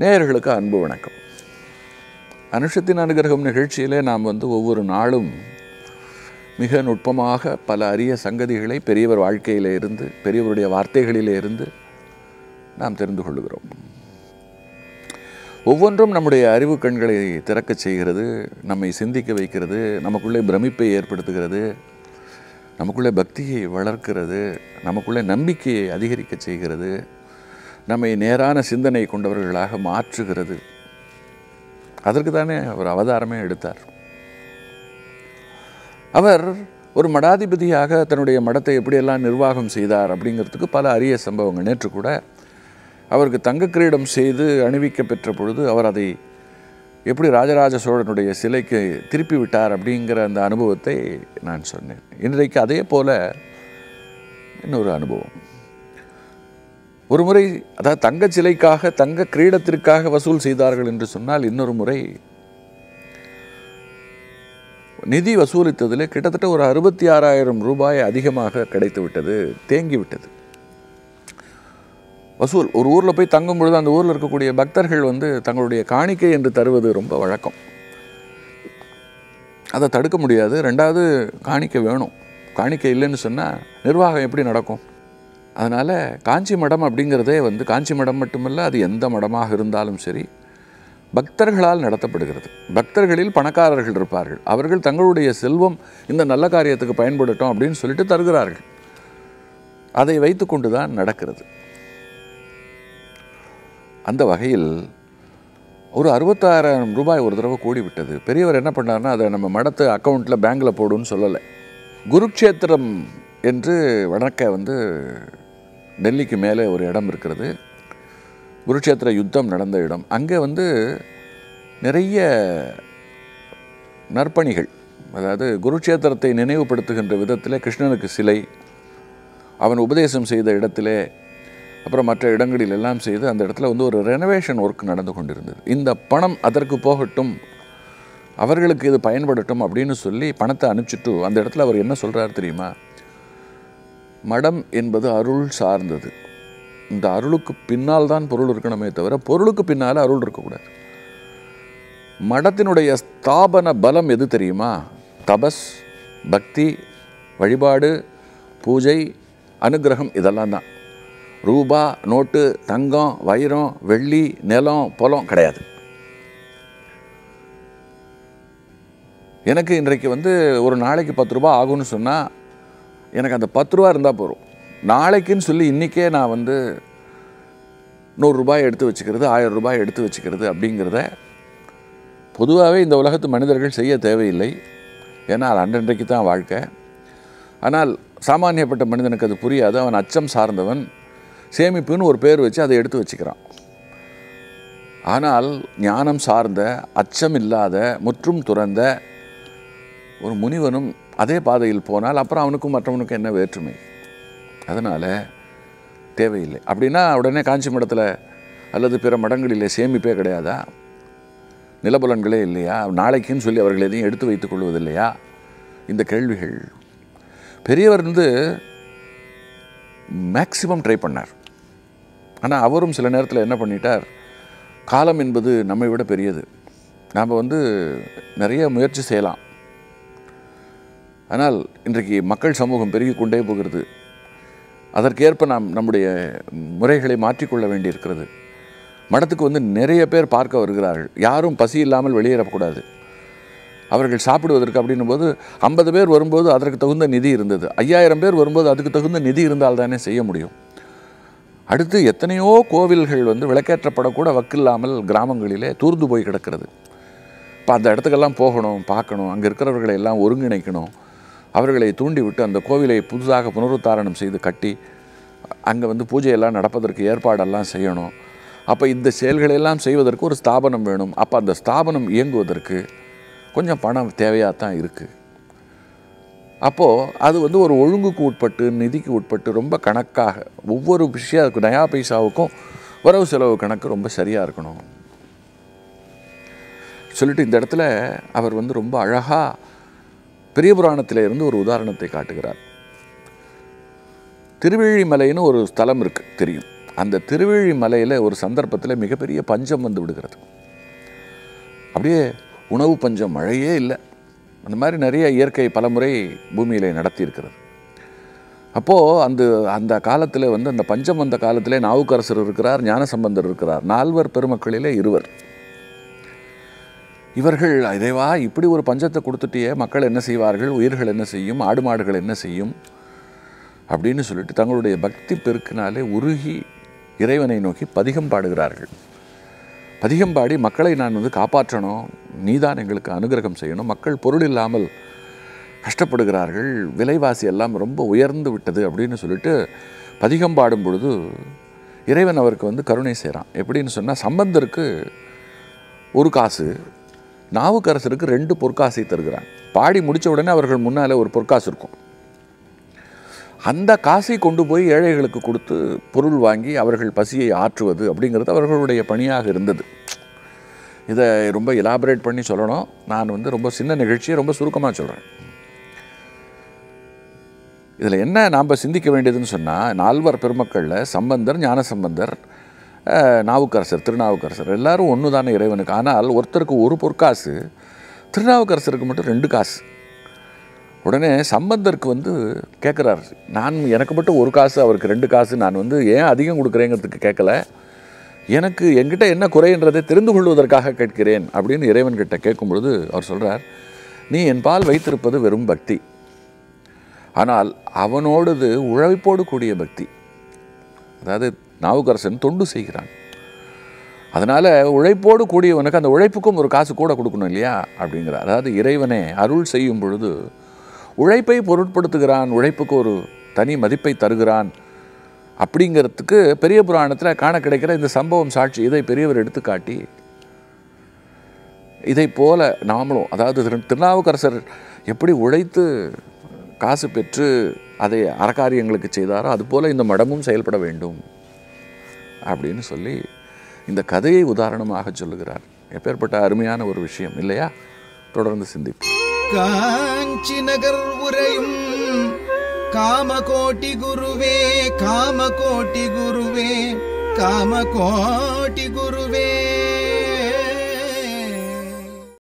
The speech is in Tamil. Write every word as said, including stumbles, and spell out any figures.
நேயர்களுக்கு அன்பு வணக்கம். அனுஷத்தின் அனுகிரகம் நிகழ்ச்சியிலே நாம் வந்து ஒவ்வொரு நாளும் மிக நுட்பமாக பல அரிய சங்கதிகளை பெரியவர் வாழ்க்கையிலே இருந்து, பெரியவருடைய வார்த்தைகளிலே இருந்து நாம் தெரிந்து கொள்கிறோம். ஒவ்வொன்றும் நம்முடைய அறிவு கண்களை திறக்கச் செய்கிறது, நம்மை சிந்திக்க வைக்கிறது, நமக்குள்ளே பிரமிப்பை ஏற்படுத்துகிறது, நமக்குள்ளே பக்தியை வளர்க்கிறது, நமக்குள்ளே நம்பிக்கையை அதிகரிக்க செய்கிறது, நம்மை நேரான சிந்தனை கொண்டவர்களாக மாற்றுகிறது. அதற்கு தானே அவர் அவதாரமே எடுத்தார். அவர் ஒரு மடாதிபதியாக தன்னுடைய மடத்தை எப்படியெல்லாம் நிர்வாகம் செய்தார் அப்படிங்கிறதுக்கு பல அரிய சம்பவங்கள். நேற்று கூட அவருக்கு தங்க கிரீடம் செய்து அணிவிக்க பெற்ற பொழுது அவர் அதை எப்படி ராஜராஜ சோழனுடைய சிலைக்கு திருப்பி விட்டார் அப்படிங்கிற அந்த அனுபவத்தை நான் சொன்னேன். இன்றைக்கு அதே போல இன்னொரு அனுபவம். ஒரு முறை, அதாவது தங்க சிலைக்காக தங்க கிரீடத்திற்காக வசூல் செய்தார்கள் என்று சொன்னால், இன்னொரு முறை நிதி வசூலித்ததில் கிட்டத்தட்ட ஒரு அறுபத்தி ஆறாயிரம் ரூபாய் அதிகமாக கிடைத்து விட்டது, தேங்கி விட்டது. வசூல் ஒரு ஊரில் போய் தங்கும் பொழுது அந்த ஊரில் இருக்கக்கூடிய பக்தர்கள் வந்து தங்களுடைய காணிக்கை என்று தருவது ரொம்ப வழக்கம். அதை தடுக்க முடியாது. ரெண்டாவது, காணிக்கை வேணும். காணிக்கை இல்லைன்னு சொன்னால் நிர்வாகம் எப்படி நடக்கும்? அதனால் காஞ்சி மடம் அப்படிங்கிறதே வந்து காஞ்சி மடம் மட்டுமல்ல, அது எந்த மடமாக இருந்தாலும் சரி பக்தர்களால் நடத்தப்படுகிறது. பக்தர்களில் பணக்காரர்கள் இருப்பார்கள். அவர்கள் தங்களுடைய செல்வம் இந்த நல்ல காரியத்துக்கு பயன்படட்டும் அப்படின்னு சொல்லிட்டு தருகிறார்கள். அதை வைத்து கொண்டு தான் நடக்கிறது. அந்த வகையில் ஒரு அறுபத்தாயிரம் ரூபாய் ஒரு தடவை கூடி விட்டது. பெரியவர் என்ன பண்ணார்னா, அதை நம்ம மடத்து அக்கௌண்ட்டில் பேங்கில் போடுன்னு சொல்லலை. குருக்ஷேத்திரம் என்று வடக்க வந்து டெல்லிக்கு மேலே ஒரு இடம் இருக்கிறது. குருக்ஷேத்திர யுத்தம் நடந்த இடம். அங்கே வந்து நிறைய நற்பணிகள், அதாவது குருக்ஷேத்திரத்தை நினைவுபடுத்துகின்ற விதத்தில் கிருஷ்ணனுக்கு சிலை, அவன் உபதேசம் செய்த இடத்திலே, அப்புறம் மற்ற இடங்களில் எல்லாம் செய்து அந்த இடத்துல வந்து ஒரு ரெனோவேஷன் ஒர்க் நடந்து கொண்டிருந்தது. இந்த பணம் அதற்கு போகட்டும், அவர்களுக்கு இது பயன்படட்டும் அப்படின்னு சொல்லி பணத்தை அனுப்பிச்சிட்டு அந்த இடத்துல அவர் என்ன சொல்கிறார் தெரியுமா? மடம் என்பது அருள் சார்ந்தது. இந்த அருளுக்கு பின்னால் தான் பொருள் இருக்கணுமே தவிர பொருளுக்கு பின்னால் அருள் இருக்கக்கூடாது. மடத்தினுடைய ஸ்தாபன பலம் எது தெரியுமா? தபஸ், பக்தி, வழிபாடு, பூஜை, அனுகிரகம், இதெல்லாம் தான். ரூபா, நோட்டு, தங்கம், வைரம், வெள்ளி, நிலம், பொலம் கிடையாது. எனக்கு இன்றைக்கு வந்து ஒரு நாளைக்கு பத்து ரூபா ஆகும்னு சொன்னால் எனக்கு அந்த பத்து ரூபா இருந்தால் போகிறோம். நாளைக்குன்னு சொல்லி இன்றைக்கே நான் வந்து நூறுரூபாய் எடுத்து வச்சுக்கிறது, ஆயிரம் ரூபாய் எடுத்து வச்சுக்கிறது அப்படிங்கிறத பொதுவாகவே இந்த உலகத்து மனிதர்கள் செய்ய தேவையில்லை. ஏன்னா அது அன்றன்றைக்கு தான் வாழ்க்கை. ஆனால் சாமானியப்பட்ட மனிதனுக்கு அது புரியாது. அவன் அச்சம் சார்ந்தவன். சேமிப்புன்னு ஒரு பேர் வச்சு அதை எடுத்து வச்சுக்கிறான். ஆனால் ஞானம் சார்ந்த, அச்சம் இல்லாத, முற்றும் துறந்த ஒரு முனிவனும் அதே பாதையில் போனால் அப்புறம் அவனுக்கும் மற்றவனுக்கும் என்ன வேற்றுமை? அதனால் தேவையில்லை. அப்படின்னா உடனே காஞ்சி மடத்தில் அல்லது பிற மடங்களிலே சேமிப்பே கிடையாதா? நிலபுலன்களே இல்லையா? நாளைக்குன்னு சொல்லி அவர்கள் எதையும் எடுத்து வைத்துக் கொள்வதில்லையா? இந்த கேள்விகள். பெரியவர் வந்து மேக்சிமம் ட்ரை பண்ணார். ஆனால் அவரும் சில நேரத்தில் என்ன பண்ணிட்டார்? காலம் என்பது நம்மை விட பெரியது. நாம் வந்து நிறைய முயற்சி செய்யலாம். ஆனால் இன்றைக்கு மக்கள் சமூகம் பெருகி கொண்டே போகிறது. அதற்கேற்ப நாம் நம்முடைய முறைகளை மாற்றிக்கொள்ள வேண்டியிருக்கிறது. மடத்துக்கு வந்து நிறைய பேர் பார்க்க வருகிறார்கள். யாரும் பசி இல்லாமல் வெளியேறக்கூடாது. அவர்கள் சாப்பிடுவதற்கு அப்படின்னும் போது ஐம்பது பேர் வரும்போது அதற்கு தகுந்த நிதி இருந்தது. ஐயாயிரம் பேர் வரும்போது அதுக்கு தகுந்த நிதி இருந்தால் தானே செய்ய முடியும். அடுத்து எத்தனையோ கோவில்கள் வந்து விளக்கேற்றப்படக்கூட வக்கில்லாமல் கிராமங்களிலே தூர்ந்து போய் கிடக்கிறது. இப்போ அந்த இடத்துக்கெல்லாம் போகணும், பார்க்கணும், அங்கே இருக்கிறவர்களை எல்லாம் ஒருங்கிணைக்கணும், அவர்களை தூண்டிவிட்டு அந்த கோவிலை புதுசாக புனருத்தாரணம் செய்து கட்டி அங்கே வந்து பூஜையெல்லாம் நடப்பதற்கு ஏற்பாடெல்லாம் செய்யணும். அப்போ இந்த செயல்களெல்லாம் செய்வதற்கு ஒரு ஸ்தாபனம் வேணும். அப்போ அந்த ஸ்தாபனம் இயங்குவதற்கு கொஞ்சம் பணம் தேவையாக தான் இருக்குது. அப்போது அது வந்து ஒரு ஒழுங்குக்கு உட்பட்டு, நிதிக்கு உட்பட்டு ரொம்ப கணக்காக ஒவ்வொரு விஷயம் நயா பைசாவுக்கும் வரவு செலவு கணக்கு ரொம்ப சரியாக இருக்கணும் சொல்லிட்டு இந்த இடத்துல அவர் வந்து ரொம்ப அழகாக பெரிய புராணத்தில் இருந்து ஒரு உதாரணத்தை காட்டுகிறார். திருவேழிமலைன்னு ஒரு ஸ்தலம் இருக்குது, தெரியும். அந்த திருவேழி மலையில் ஒரு சந்தர்ப்பத்தில் மிகப்பெரிய பஞ்சம் வந்து விடுகிறது. அப்படியே உணவு பஞ்சம், மழையே இல்லை. அந்த மாதிரி நிறைய இயற்கை பலமுறை பூமியிலே நடத்தி இருக்கிறது. அப்போது அந்த அந்த காலத்தில் வந்து அந்த பஞ்சம் வந்த காலத்திலே நாவுக்கரசர் இருக்கிறார், ஞானசம்பந்தர் இருக்கிறார், நால்வர் பெருமக்களிலே இருவர். இவர்கள் இதைவா இப்படி ஒரு பஞ்சத்தை கொடுத்துட்டியே, மக்கள் என்ன செய்வார்கள், உயிர்கள் என்ன செய்யும், ஆடு மாடுகள் என்ன செய்யும் அப்படின்னு சொல்லிட்டு தங்களுடைய பக்தி பெருக்கினாலே உருகி இறைவனை நோக்கி பதிகம் பாடுகிறார்கள். பதிகம் பாடி மக்களை நான் வந்து காப்பாற்றணும், நீதான் எங்களுக்கு அனுகிரகம் செய்யணும், மக்கள் பொருள் இல்லாமல் கஷ்டப்படுகிறார்கள், விலைவாசி எல்லாம் ரொம்ப உயர்ந்து விட்டது அப்படின்னு சொல்லிட்டு பதிகம் பாடும் பொழுது இறைவன் அவருக்கு வந்து கருணை செய்கிறான். எப்படின்னு சொன்னால், சம்பந்தருக்கு ஒரு காசு, நாவுக்கரசருக்கு ரெண்டு பொற்காசை தருகிறான். பாடி முடித்த உடனே அவர்கள் முன்னால் ஒரு பொற்காசு இருக்கும். அந்த காசை கொண்டு போய் ஏழைகளுக்கு கொடுத்து பொருள் வாங்கி அவர்கள் பசியை ஆற்றுவது அப்படிங்கிறது அவர்களுடைய பணியாக இருந்தது. இதை ரொம்ப எலாபரேட் பண்ணி சொல்லணும். நான் வந்து ரொம்ப சின்ன நிகழ்ச்சியை ரொம்ப சுருக்கமாக சொல்கிறேன். இதில் என்ன நாம் சிந்திக்க வேண்டியதுன்னு சொன்னால், நால்வர் பெருமக்களில் சம்பந்தர், ஞானசம்பந்தர், நாவுக்கரசர், திருநாவுக்கரசர் எல்லாரும் ஒன்று தானே இறைவனுக்கு. ஆனால் ஒருத்தருக்கு ஒரு பொற்காசு, திருநாவுக்கரசருக்கு மட்டும் ரெண்டு காசு. உடனே சம்பந்தருக்கு வந்து கேட்குறாரு, நான் எனக்கு மட்டும் ஒரு காசு அவருக்கு ரெண்டு காசு, நான் வந்து ஏன் அதிகம் கொடுக்குறேங்கிறதுக்கு கேட்கல, எனக்கு என்கிட்ட என்ன குறைன்றதை தெரிந்து கொள்வதற்காக கேட்கிறேன் அப்படின்னு இறைவன்கிட்ட கேட்கும் பொழுது அவர் சொல்கிறார், நீ என் பால் வைத்திருப்பது வெறும் பக்தி, ஆனால் அவனோடது உழைப்போடு கூடிய பக்தி. அதாவது நாவுக்கரசன் தொண்டு செய்கிறான், அதனால் உழைப்போடு கூடியவனுக்கு அந்த உழைப்புக்கும் ஒரு காசு கூட கொடுக்கணும் இல்லையா அப்படிங்கிறார். அதாவது இறைவனே அருள் செய்யும் பொழுது உழைப்பை பொருட்படுத்துகிறான், உழைப்புக்கு ஒரு தனி மதிப்பை தருகிறான் அப்படிங்கிறதுக்கு பெரிய புராணத்தில் காண கிடைக்கிற இந்த சம்பவம் சாட்சி. இதை பெரியவர் எடுத்துக்காட்டி இதை போல நாமளும், அதாவது திருநாவுக்கரசர் எப்படி உழைத்து காசு பெற்று அதை அறக்காரியங்களுக்கு செய்தாரோ அதுபோல் இந்த மடமும் செயல்பட வேண்டும் அப்படின்னு சொல்லி இந்த கதையை உதாரணமாக சொல்லுகிறார். எப்பேற்பட்ட அருமையான ஒரு விஷயம் இல்லையா? தொடர்ந்து சிந்திப்போம். காஞ்சி நகர் உரையும் காமகோட்டி குருவே, காமகோட்டி குருவே, காமகோட்டி குருவே.